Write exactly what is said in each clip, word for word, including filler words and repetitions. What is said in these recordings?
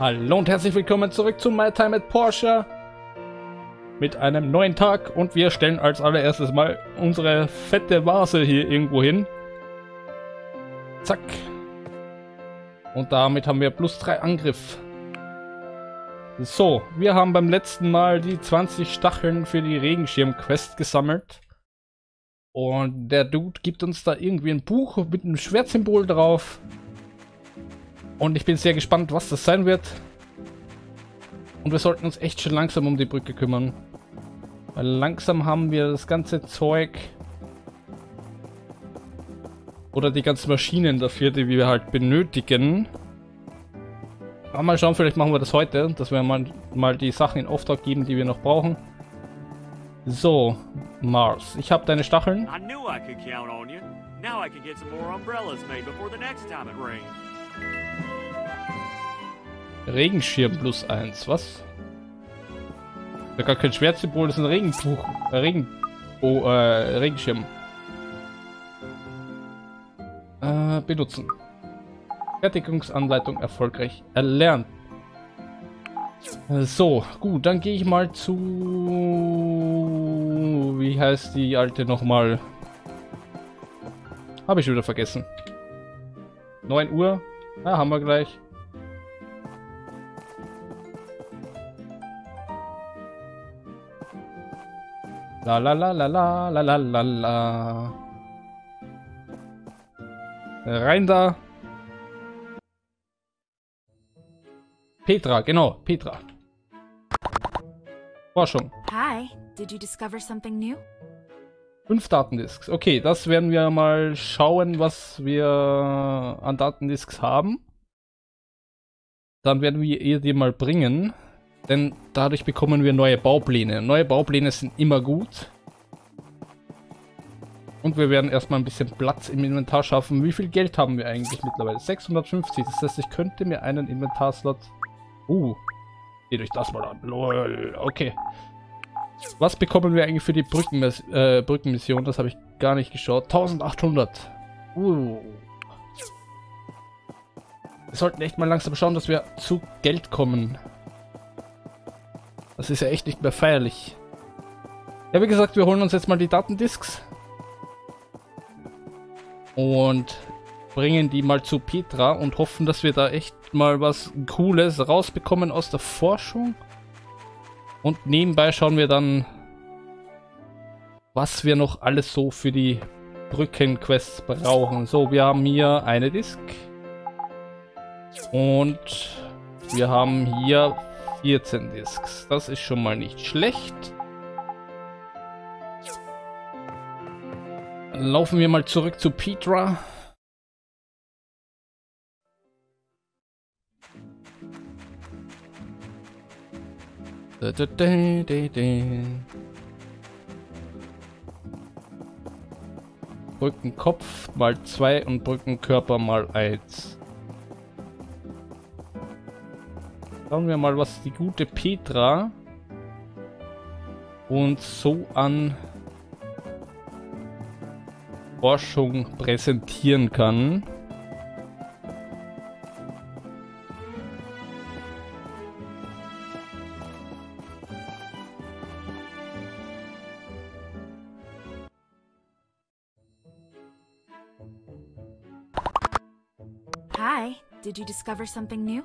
Hallo und herzlich willkommen zurück zu My Time at Porsche mit einem neuen Tag, und wir stellen als allererstes mal unsere fette Vase hier irgendwo hin. Zack. Und damit haben wir plus drei Angriff. So, wir haben beim letzten Mal die zwanzig Stacheln für die Regenschirm-Quest gesammelt. Und der Dude gibt uns da irgendwie ein Buch mit einem Schwertsymbol drauf. Und ich bin sehr gespannt, was das sein wird. Und wir sollten uns echt schon langsam um die Brücke kümmern. Weil langsam haben wir das ganze Zeug oder die ganzen Maschinen dafür, die wir halt benötigen. Aber mal schauen, vielleicht machen wir das heute, dass wir mal, mal die Sachen in Auftrag geben, die wir noch brauchen. So, Mars, ich habe deine Stacheln. I knew I could count on you. Now I can get some more umbrellas made before the next time it rains. Regenschirm plus eins, was? Das ist gar kein Schwertsymbol, das ist ein Regenbuch. Äh, Regen... Oh, äh, Regenschirm. Äh, benutzen. Fertigungsanleitung erfolgreich erlernt. So, gut, dann gehe ich mal zu... Wie heißt die alte nochmal? Habe ich schon wieder vergessen. neun Uhr. Ja, haben wir gleich. La la la la la la la la la. Rein da. Petra, genau, Petra. Forschung. Hi, did you discover something new? Fünf Datendisks. Okay, das werden wir mal schauen, was wir an Datendisks haben. Dann werden wir ihr die mal bringen. Denn dadurch bekommen wir neue Baupläne. Neue Baupläne sind immer gut. Und wir werden erstmal ein bisschen Platz im Inventar schaffen. Wie viel Geld haben wir eigentlich mittlerweile? sechshundertfünfzig. Das heißt, ich könnte mir einen Inventarslot... Uh, seht euch das mal an. Lol. Okay. Was bekommen wir eigentlich für die Brücken, äh, Brückenmission? Das habe ich gar nicht geschaut. eintausendachthundert. Uh. Wir sollten echt mal langsam schauen, dass wir zu Geld kommen. Das ist ja echt nicht mehr feierlich. Ja, wie gesagt, wir holen uns jetzt mal die Datendisks. Und bringen die mal zu Petra und hoffen, dass wir da echt mal was Cooles rausbekommen aus der Forschung. Und nebenbei schauen wir dann, was wir noch alles so für die Brückenquests brauchen. So, wir haben hier eine Disk. Und wir haben hier vierzehn Disks. Das ist schon mal nicht schlecht. Dann laufen wir mal zurück zu Petra. Da, da, da, da, da. Brückenkopf mal zwei und Brückenkörper mal eins. Schauen wir mal, was die gute Petra uns so an Forschung präsentieren kann. Hi, did you discover something new?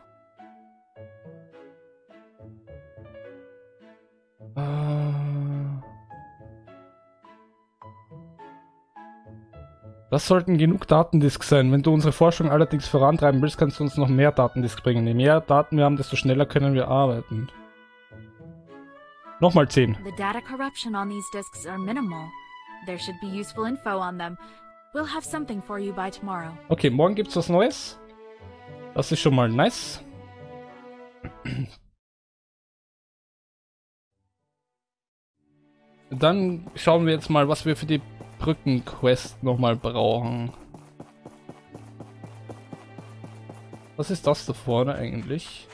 Das sollten genug Datendisks sein. Wenn du unsere Forschung allerdings vorantreiben willst, kannst du uns noch mehr Datendisks bringen. Je mehr Daten wir haben, desto schneller können wir arbeiten. Nochmal zehn. The data corruption on these disks are minimal. There should be useful info on them. We'll have something for you by tomorrow. Okay, morgen gibt's was Neues. Das ist schon mal nice. Dann schauen wir jetzt mal, was wir für die Brückenquest nochmal brauchen. Was ist das da vorne eigentlich?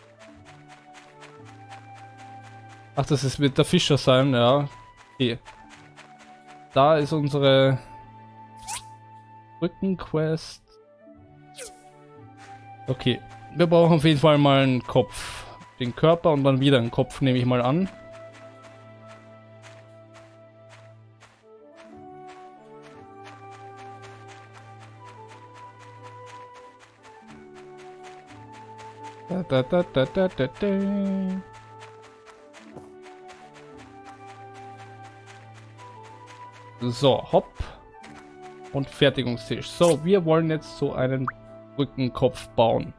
Ach, das ist, wird der Fischer sein, ja. Okay. Da ist unsere Brückenquest. Okay, Wir brauchen auf jeden Fall mal einen Kopf. Den Körper und dann wieder einen Kopf, nehme ich mal an. Da, da, da, da, da, da, da. So, hopp. Und Fertigungstisch. So, wir wollen jetzt so einen Brückenkopf bauen.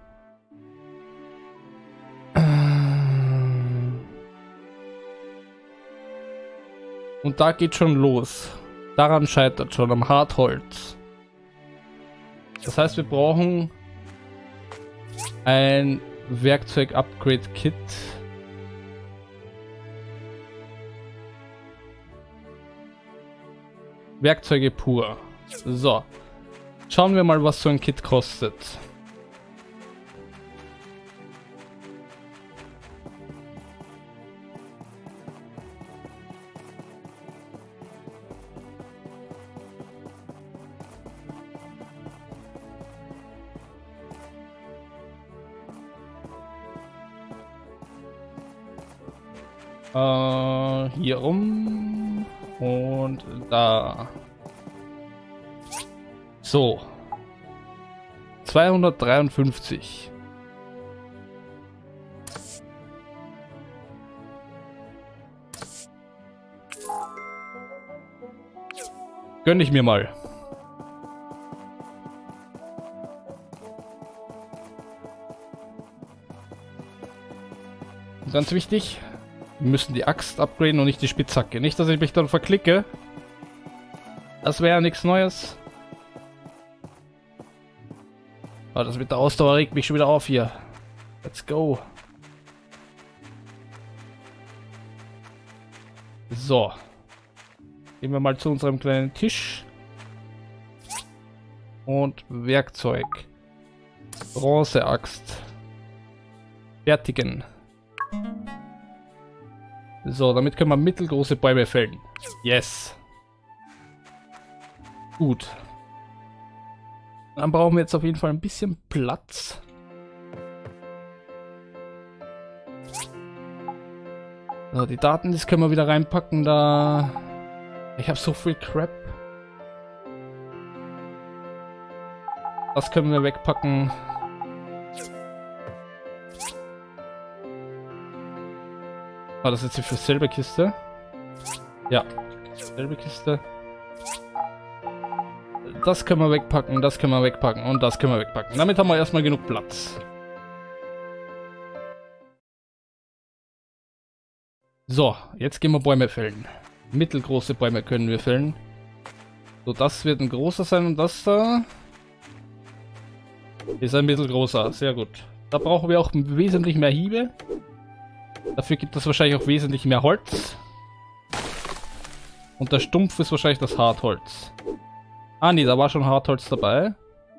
Und da geht schon los. Daran scheitert schon, am Hartholz. Das heißt, wir brauchen ein Werkzeug-Upgrade-Kit. Werkzeuge pur. So. Schauen wir mal, was so ein Kit kostet. Äh, hier rum und da. So. zweihundertdreiundfünfzig. Gönn ich mir mal. Ganz wichtig. Wir müssen die Axt upgraden und nicht die Spitzhacke. Nicht, dass ich mich dann verklicke. Das wäre ja nichts Neues. Aber das mit der Ausdauer regt mich schon wieder auf hier. Let's go. So. Gehen wir mal zu unserem kleinen Tisch. Und Werkzeug. Bronzeaxt. Fertigen. So, damit können wir mittelgroße Bäume fällen. Yes. Gut. Dann brauchen wir jetzt auf jeden Fall ein bisschen Platz. So, die Daten, das können wir wieder reinpacken da. Ich habe so viel Crap. Das können wir wegpacken. Ah, das ist jetzt für selbe Kiste. Ja, selbe Kiste. Das können wir wegpacken, das können wir wegpacken und das können wir wegpacken. Damit haben wir erstmal genug Platz. So, jetzt gehen wir Bäume fällen. Mittelgroße Bäume können wir fällen. So, das wird ein großer sein und das da ist ein mittelgroßer. Sehr gut. Da brauchen wir auch wesentlich mehr Hiebe. Dafür gibt es wahrscheinlich auch wesentlich mehr Holz. Und der Stumpf ist wahrscheinlich das Hartholz. Ah nee, da war schon Hartholz dabei.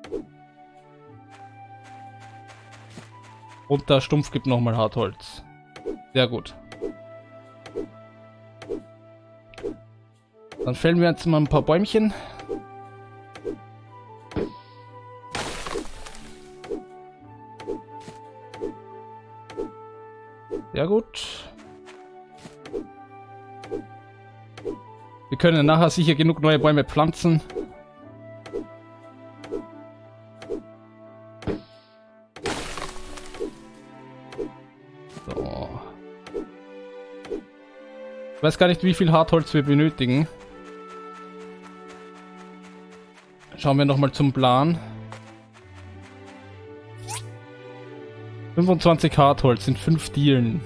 Und der Stumpf gibt nochmal Hartholz. Sehr gut. Dann fällen wir jetzt mal ein paar Bäumchen. Sehr gut. Wir können nachher sicher genug neue Bäume pflanzen. So. Ich weiß gar nicht, wie viel Hartholz wir benötigen. Schauen wir nochmal zum Plan. fünfundzwanzig Hartholz sind fünf Dielen.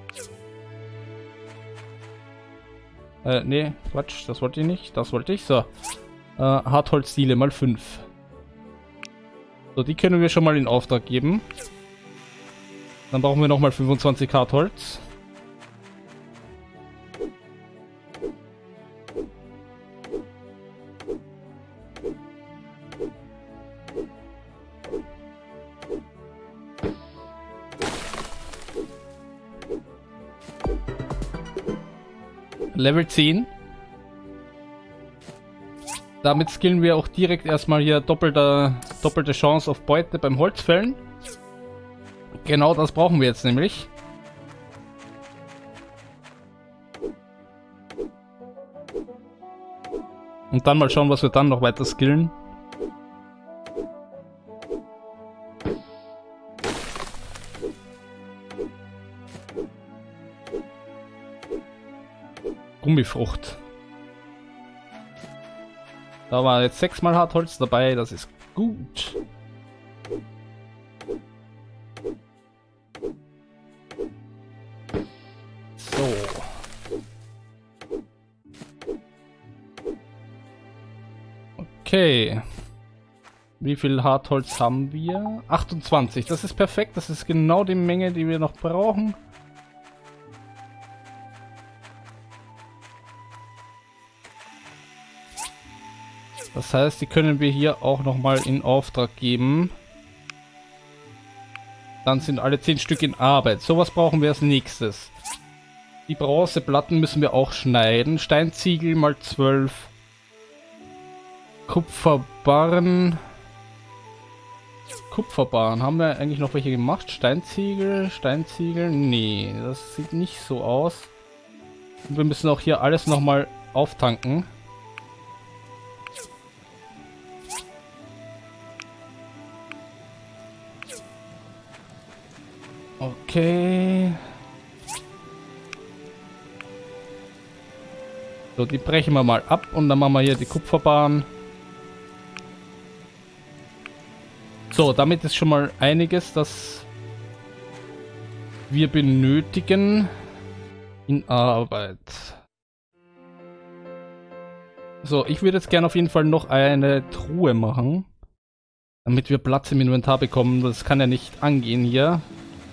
Äh, nee, Quatsch, das wollte ich nicht. Das wollte ich. So. Äh, Hartholzdiele mal fünf. So, die können wir schon mal in Auftrag geben. Dann brauchen wir nochmal fünfundzwanzig Hartholz. Level zehn. Damit skillen wir auch direkt erstmal hier doppelte, doppelte Chance auf Beute beim Holzfällen. Genau das brauchen wir jetzt nämlich. Und dann mal schauen, was wir dann noch weiter skillen. Gummifrucht. Da war jetzt sechsmal Hartholz dabei, das ist gut. So. Okay. Wie viel Hartholz haben wir? achtundzwanzig. Das ist perfekt. Das ist genau die Menge, die wir noch brauchen. Das heißt, die können wir hier auch nochmal in Auftrag geben. Dann sind alle zehn Stück in Arbeit. Sowas brauchen wir als nächstes. Die Bronzeplatten müssen wir auch schneiden. Steinziegel mal zwölf. Kupferbarren. Kupferbarren. Haben wir eigentlich noch welche gemacht? Steinziegel, Steinziegel. Nee, das sieht nicht so aus. Und wir müssen auch hier alles nochmal auftanken. Okay. So, die brechen wir mal ab und dann machen wir hier die Kupferbahn. So, damit ist schon mal einiges, das wir benötigen in Arbeit. So, ich würde jetzt gerne auf jeden Fall noch eine Truhe machen, damit wir Platz im Inventar bekommen. Das kann ja nicht angehen hier.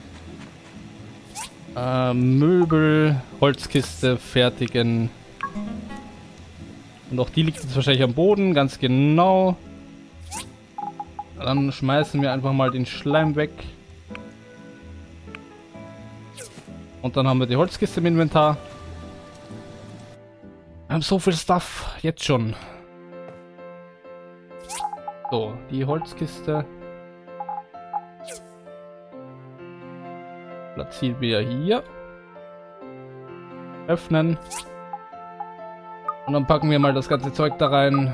Äh, Möbel, Holzkiste fertigen. Und auch die liegt jetzt wahrscheinlich am Boden, ganz genau. Dann schmeißen wir einfach mal den Schleim weg. Und dann haben wir die Holzkiste im Inventar. Wir haben so viel Stuff, jetzt schon. So, die Holzkiste. Platzieren wir hier. Öffnen. Und dann packen wir mal das ganze Zeug da rein.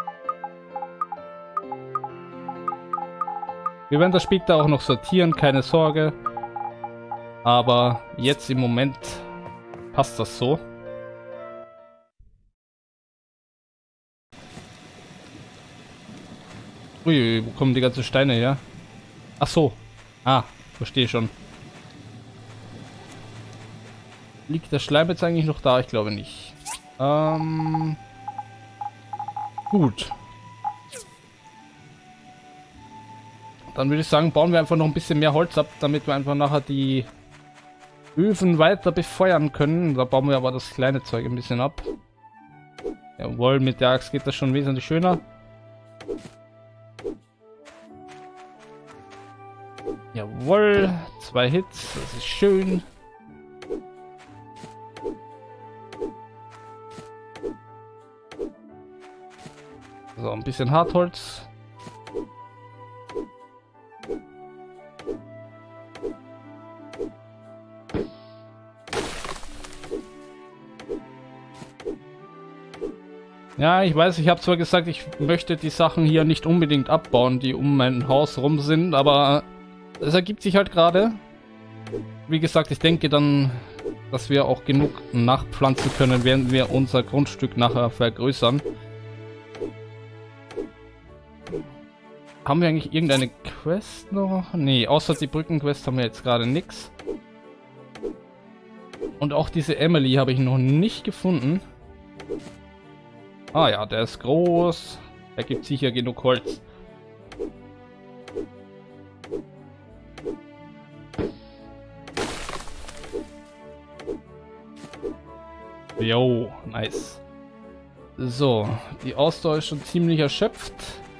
Wir werden das später auch noch sortieren, keine Sorge. Aber jetzt im Moment passt das so. Ui, wo kommen die ganzen Steine her? Ach so. Ah, verstehe schon. Liegt der Schleim jetzt eigentlich noch da? Ich glaube nicht. Ähm, gut. Dann würde ich sagen, bauen wir einfach noch ein bisschen mehr Holz ab, damit wir einfach nachher die Öfen weiter befeuern können. Da bauen wir aber das kleine Zeug ein bisschen ab. Jawohl, mit der Axt geht das schon wesentlich schöner. Jawohl, zwei Hits, das ist schön. So, ein bisschen Hartholz. Ja, ich weiß, ich habe zwar gesagt, ich möchte die Sachen hier nicht unbedingt abbauen, die um mein Haus rum sind, aber es ergibt sich halt gerade. Wie gesagt, ich denke dann, dass wir auch genug nachpflanzen können, während wir unser Grundstück nachher vergrößern. Haben wir eigentlich irgendeine Quest noch? Nee, außer die Brückenquest haben wir jetzt gerade nichts. Und auch diese Emily habe ich noch nicht gefunden. Ah ja, der ist groß. Da gibt es sicher genug Holz. Jo, nice. So, die Ausdauer ist schon ziemlich erschöpft.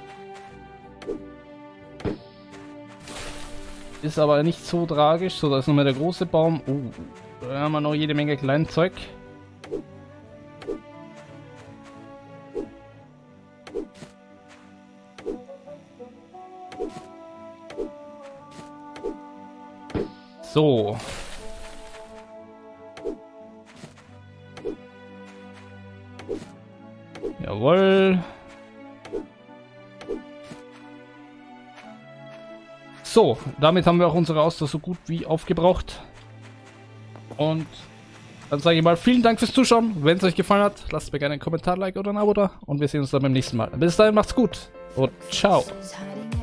Ist aber nicht so tragisch. So, da ist nochmal der große Baum. Oh, da haben wir noch jede Menge kleines Zeug. So. Jawohl. So, damit haben wir auch unsere Ausdauer so gut wie aufgebraucht. Und dann sage ich mal vielen Dank fürs Zuschauen. Wenn es euch gefallen hat, lasst mir gerne einen Kommentar, Like oder ein Abo da. Und wir sehen uns dann beim nächsten Mal. Bis dahin, macht's gut und ciao. Hiding